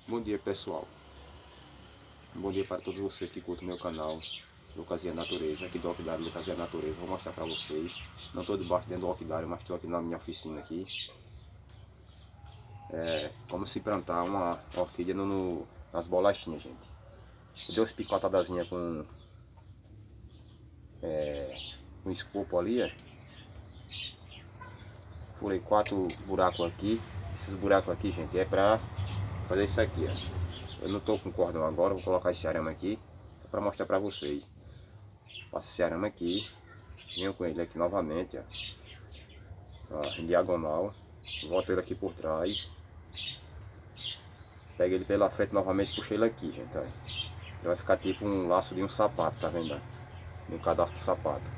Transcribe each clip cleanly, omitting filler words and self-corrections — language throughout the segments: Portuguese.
Bom dia, pessoal. Bom dia para todos vocês que curtem o meu canal Lucas e a Natureza, aqui do Orquidário Lucas e a Natureza. Vou mostrar para vocês. Não estou debaixo dentro do orquidário, mas estou aqui na minha oficina aqui. Como se plantar uma orquídea nas bolachinhas, gente. Eu dei umas picotadazinhas com um escopo ali, Furei 4 buracos aqui. Esses buracos aqui, gente, é para fazer isso aqui, Eu não estou com cordão agora, vou colocar esse arame aqui para mostrar para vocês. Passo esse arame aqui, venho com ele aqui novamente, em diagonal, volto ele aqui por trás, pego ele pela frente novamente, puxo ele aqui, gente, Ele vai ficar tipo um laço de um sapato, tá vendo? Um cadastro do sapato.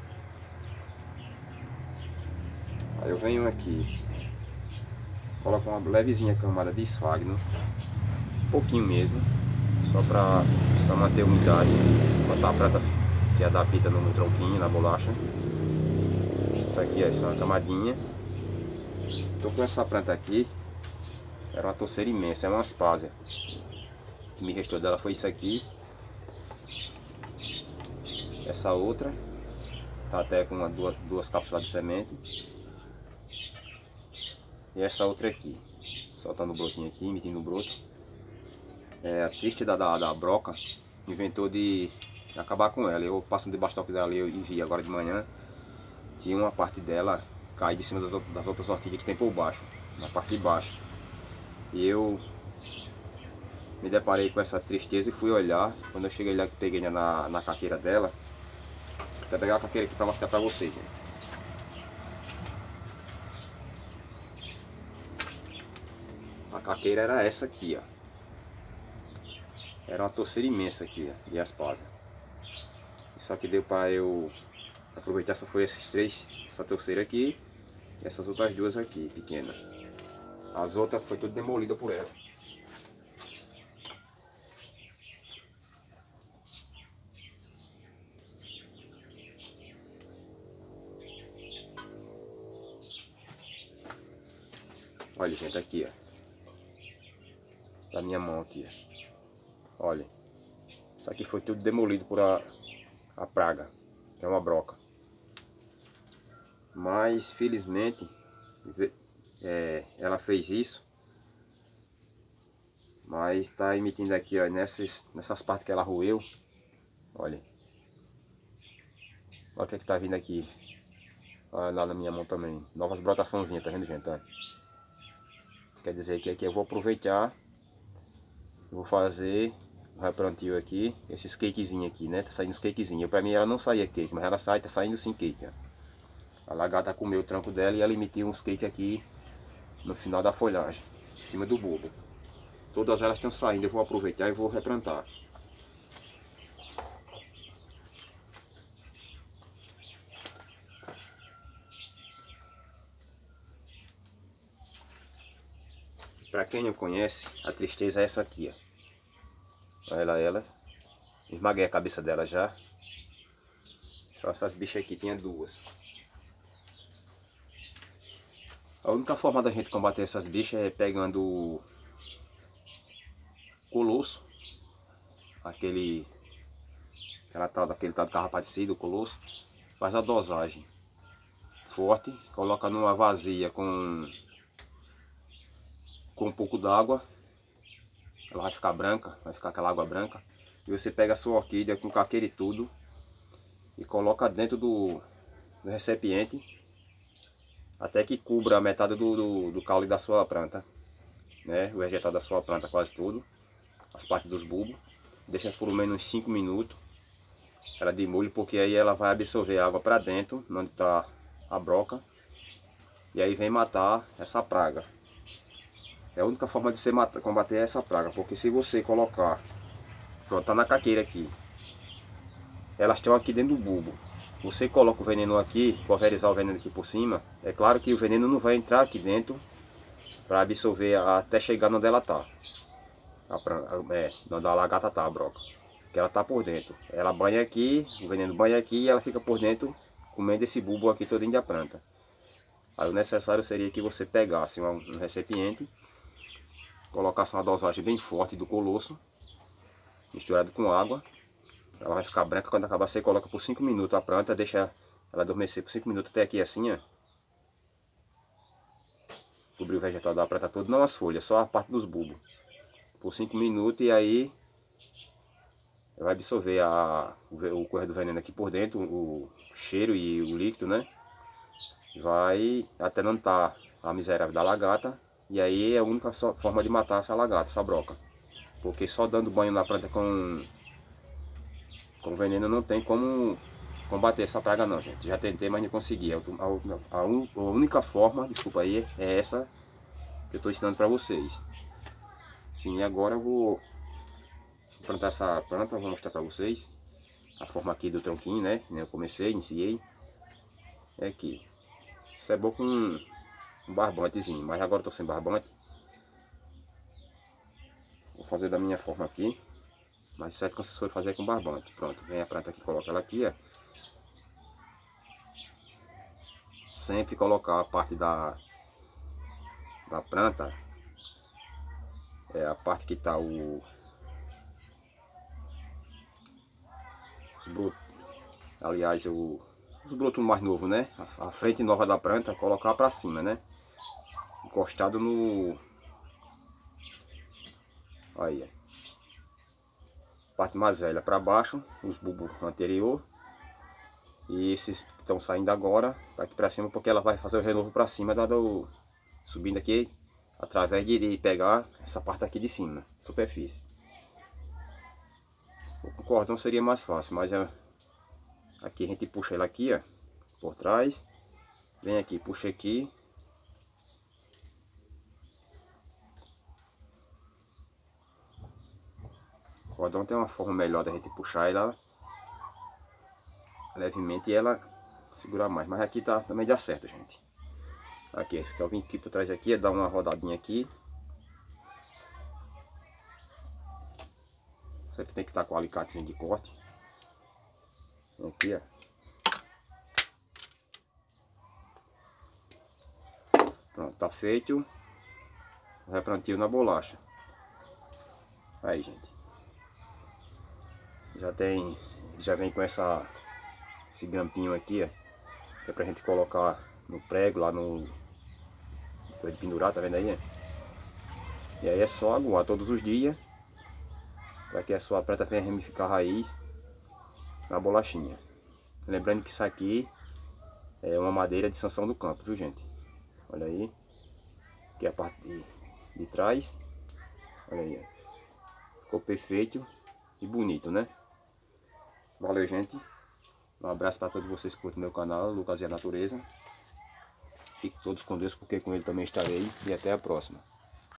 Aí eu venho aqui, coloco uma levezinha camada de esfagno, um pouquinho mesmo, só para manter a umidade, enquanto a planta se adapta no tronquinho, na bolacha. Isso aqui, essa é uma camadinha. Tô com essa planta aqui, era uma torceira imensa, é uma aspásia. O que me restou dela foi isso aqui. Essa outra, tá até com duas cápsulas de semente. E essa outra aqui, soltando o brotinho aqui, emitindo o broto. A triste da broca inventou de acabar com ela. Eu passando debaixo do orquídea ali e vi agora de manhã, tinha uma parte dela cair de cima das outras orquídeas que tem por baixo, na parte de baixo. E eu me deparei com essa tristeza e fui olhar. Quando eu cheguei lá, que peguei na caqueira dela, vou até pegar a caqueira aqui para mostrar para vocês, gente. A caqueira era essa aqui, Era uma torceira imensa aqui, de aspásia. Só que deu para eu aproveitar, só foi esses três, essa torceira aqui e essas outras duas aqui, pequenas. As outras foi tudo demolida por ela. Olha, gente, aqui, da minha mão aqui, Olha, isso aqui foi tudo demolido por a praga, que é uma broca. Mas, felizmente, ela fez isso. Mas está emitindo aqui, nessas partes que ela roeu. Olha. Olha o que está vindo aqui. Olha lá na minha mão também. Novas brotaçãozinhas, tá vendo, gente? Quer dizer que aqui eu vou aproveitar. Vou fazer o replantio aqui. Esses cakezinhos aqui, né? Tá saindo os cakezinhos. Pra mim ela não saía cake, mas ela sai, tá saindo sim cake, A lagarta comeu o tranco dela e ela emitiu uns cake aqui no final da folhagem, em cima do bulbo. Todas elas estão saindo, eu vou aproveitar e vou replantar. Para quem não conhece, a tristeza é essa aqui, Olha elas. Esmaguei a cabeça dela já. Só essas bichas aqui, tinha duas. A única forma da gente combater essas bichas é pegando colosso, aquele tal do carrapaticida, o colosso, faz a dosagem forte, coloca numa vasilha com um pouco d'água, ela vai ficar branca, vai ficar aquela água branca, e você pega a sua orquídea com caqueira e tudo, e coloca dentro do recipiente, até que cubra a metade do caule da sua planta, né? O vegetal da sua planta, quase tudo, as partes dos bulbos. Deixa por menos 5 minutos, ela de molho, porque aí ela vai absorver a água para dentro, onde está a broca, e aí vem matar essa praga. É a única forma de você combater essa praga, porque se você colocar, pronto, tá na caqueira aqui, elas estão aqui dentro do bulbo. Você coloca o veneno aqui, pulverizar o veneno aqui por cima, é claro que o veneno não vai entrar aqui dentro para absorver até chegar onde ela está. Onde a lagarta está, a broca. Que ela está por dentro. Ela banha aqui, o veneno banha aqui e ela fica por dentro comendo esse bulbo aqui todinho da planta. Aí o necessário seria que você pegasse um recipiente Colocar uma dosagem bem forte do Colosso, misturado com água. Ela vai ficar branca. Quando acabar, você coloca por 5 minutos a planta, deixa ela adormecer por 5 minutos até aqui assim, ó. Cobrir o vegetal da planta todo, não as folhas, só a parte dos bulbos. Por 5 minutos e aí vai absorver o correr do veneno aqui por dentro, o cheiro e o líquido, né? Vai até não estar a miserável da lagarta. E aí é a única forma de matar essa lagarta, essa broca. Porque só dando banho na planta com veneno não tem como combater essa praga não, gente. Já tentei, mas não consegui. A única forma, desculpa aí, é essa que eu estou ensinando para vocês. Sim, agora eu vou plantar essa planta, vou mostrar para vocês a forma aqui do tronquinho, né? Eu iniciei. É aqui. Isso é bom com um barbantezinho, mas agora eu tô sem barbante. Vou fazer da minha forma aqui. Mas certo que vocês forem fazer com barbante. Pronto, vem a planta aqui, coloca ela aqui, ó. Sempre colocar a parte da planta, é a parte que tá os brotos, aliás, os brotos mais novos, né? A frente nova da planta, colocar para cima, né? Encostado no... Aí, ó. Parte mais velha para baixo, os bulbos anterior. E esses que estão saindo agora, tá aqui para cima, porque ela vai fazer o renovo para cima, subindo aqui, através de pegar essa parte aqui de cima, superfície. O cordão seria mais fácil, mas aqui a gente puxa ela aqui, ó, por trás. Vem aqui, puxa aqui. O cordão tem uma forma melhor da gente puxar ela levemente e ela segurar mais. Mas aqui também dá certo, gente. Aqui, esse que eu vim aqui por trás aqui, é dar uma rodadinha aqui. Sempre tem que estar com o alicatezinho de corte. Aqui, ó. Pronto, tá feito o replantio na bolacha. Aí, gente. Já vem com esse grampinho aqui, ó. Que é pra gente colocar no prego, lá no... Depois de pendurar, tá vendo aí, ó? E aí é só aguar todos os dias, para que a sua planta venha ramificar a raiz na bolachinha. Lembrando que isso aqui é uma madeira de Sansão do Campo, viu, gente? Olha aí. Aqui é a parte de trás. Olha aí, ó. Ficou perfeito e bonito, né? Valeu, gente. Um abraço para todos vocês que curtem meu canal, Lucas e a Natureza. Fiquem todos com Deus, porque com ele também estarei. E até a próxima.